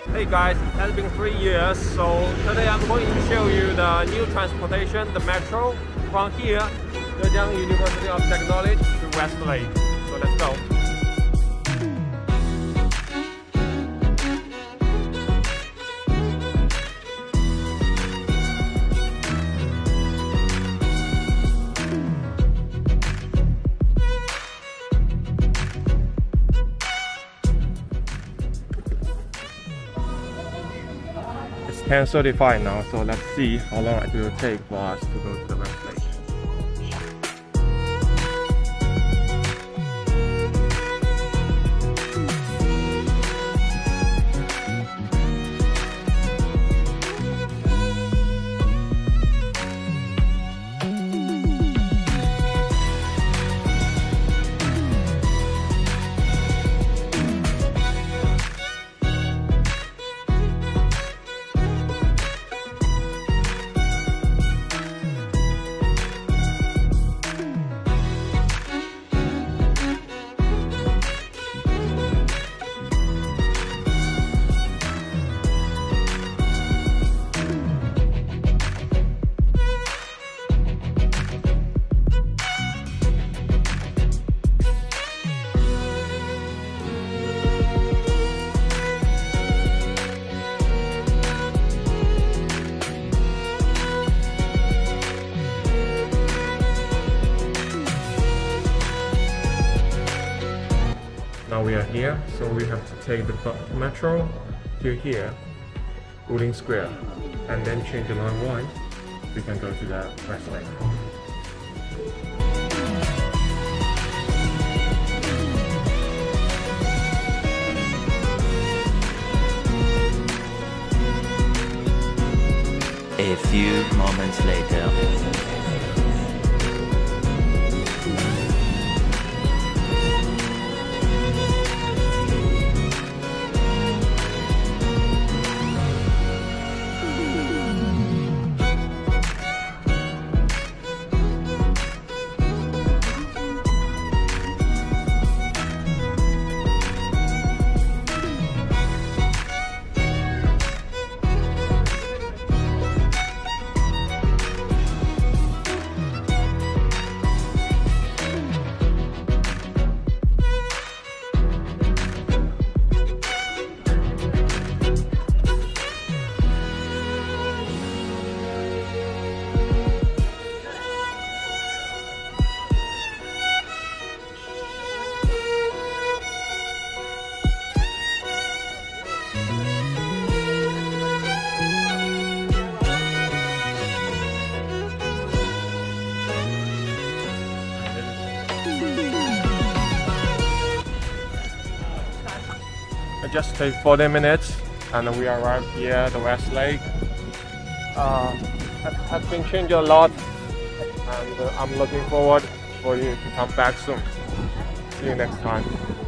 Hey guys, it has been 3 years, so today I'm going to show you the new transportation, the metro, from here, Zhejiang University of Technology to West Lake. So let's go. It's 10:35 now, so let's see how long it will take for us to go to the West Lake. Now we are here, so we have to take the metro to here, Building Square, and then change the line 1. We can go to the West Lake. A few moments later. It just takes 40 minutes and we arrived here at the West Lake. It has been changed a lot, and I'm looking forward for you to come back soon. See you next time.